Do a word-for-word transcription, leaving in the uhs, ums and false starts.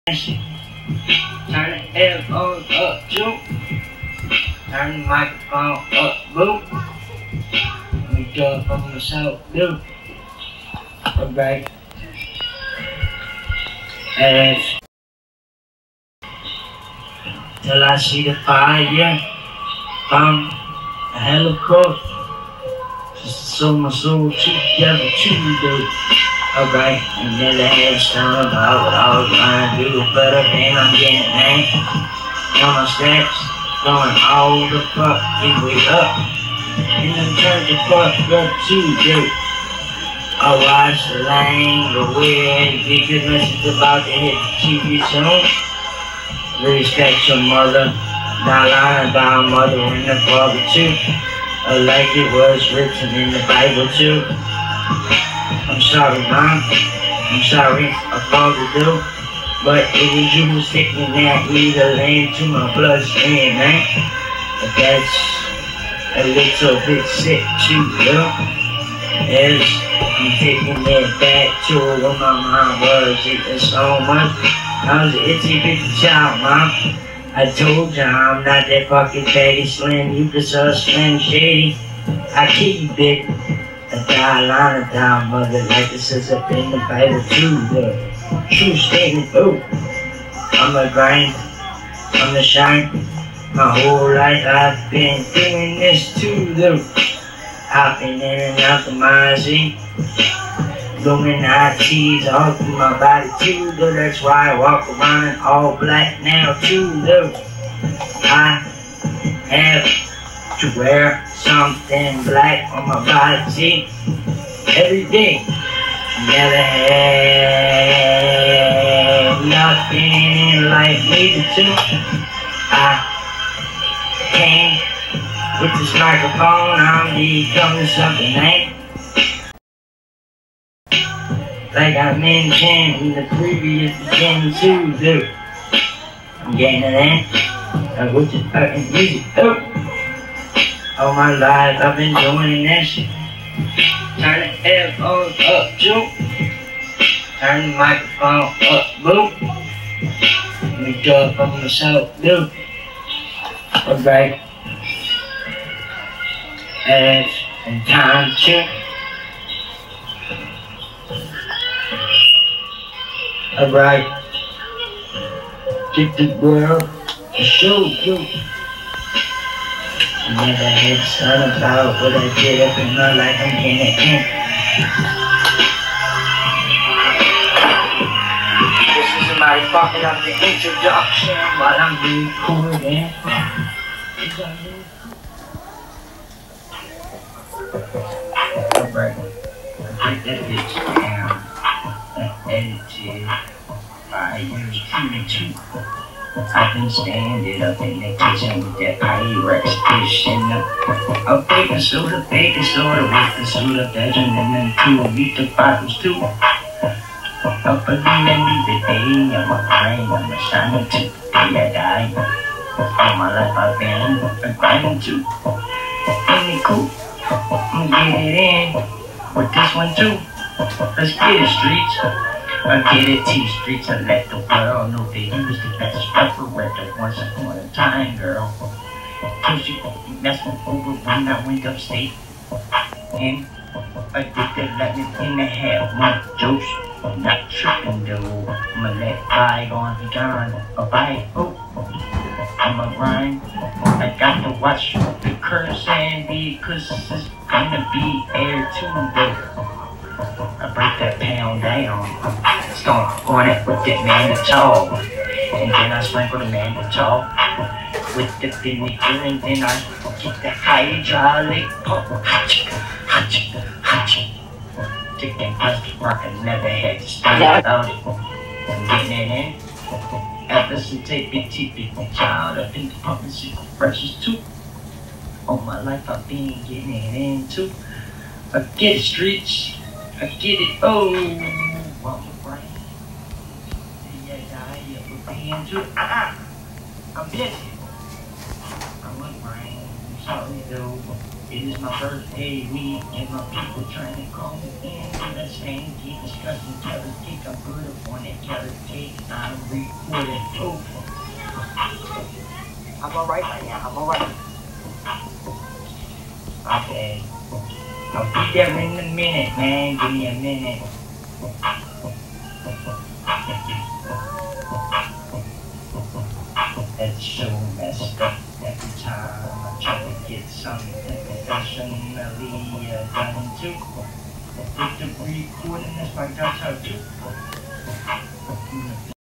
Turn the headphones up, Joe. Turn the microphone up, boo. We do it from the south, dude. Alright. As till I see the fire from a helicopter. Just to sew my soul together, too, dude. Alright, and then the head's talking about what I was trying to do better than I'm getting, man. On my steps, going all the fucking way up. And then turn the fuck up too, dude. I watch the lane, go weird, get good message about to hit the T V soon. Respect your mother, not lying about mother and the father too. I like it was written in the Bible too. I'm sorry, Mom. I'm sorry, I called to do. But it was you who sticking that needle into my bloodstream, man. But that's a little bit sick too, little. As I'm taking it back to where my mom was eating so much. I was an itty bitty child, Mom. I told ya I'm not that fucking fatty slim. You can sell Slim Shady. I keep it. A dial down, mother, like it says up in the Bible too, the true statement, oh. I'm a grind, I'm a shine. My whole life I've been doing this too, though. Hopping in and out the Mazzy. Illuminati's all through my body too, though. That's why I walk around in all black now too, though. I have to wear something black on my body every day. Never had nothing in life needed to. I came with this microphone, I'm becoming something, ain't. Like I mentioned in the previous beginning too, dude. I'm getting it in. Like with this fucking music, oh. All my life I've been doing that shit. Turn the headphones up, Joe. Turn the microphone up, boo. We do it from the south, dude. Alright. As and time to. Alright. Get the world to show you. Never had son about what I did up in my life, I'm getting it in. This is somebody fucking up the introduction while I'm recording. Alright, I take that bitch down and edit it by using two. I've been standing up in the kitchen with that Pyrex dishing up a baking soda, baking soda with the soda bedroom and then two liter bottles too. Up a lean the day, I'm a brain, I'm a shining too. Day I die. All my life I've been a grinding too. Ain't it cool? I'm gonna get it in with this one too. Let's get it, streets. I get it, T-Streets, I let the world know they use the best rapper record once upon a time, girl. Cause you messing over when I went upstate. And I did the Latin in the half month jokes. I'm not tripping though. I'ma let bygone be gone. Alright, oh, I'ma grind. I got to watch the curse and because it's gonna be air too there. I break that pound down, stomp on it with that mannitol, and then I sprinkle the mannitol with the vinegar, and then I get the hydraulic pump. Hatch, hatch, chicken plastic rock, I never had to stop without it. I'm getting it in. Ever since a bitty bitty child, I've been pumping super precious too. All my life I've been getting it in too. I get it, streets. I get it, oh, I'm a brain. Yeah, yeah, yeah, we're being too. Ah, I'm busy. I'm a brain. sorry though. It is my birthday week and my people trying to call me in. Let's stand, keep discussing carrot cake. I'm good upon that carrot cake. I'm recording. Oh. I'm alright right now. I'm alright. Okay. I'll be there in a minute, man. Give me a minute. That's so messed up. Every time I try to get something professionally uh, done too. With the recording, that's my guys how to.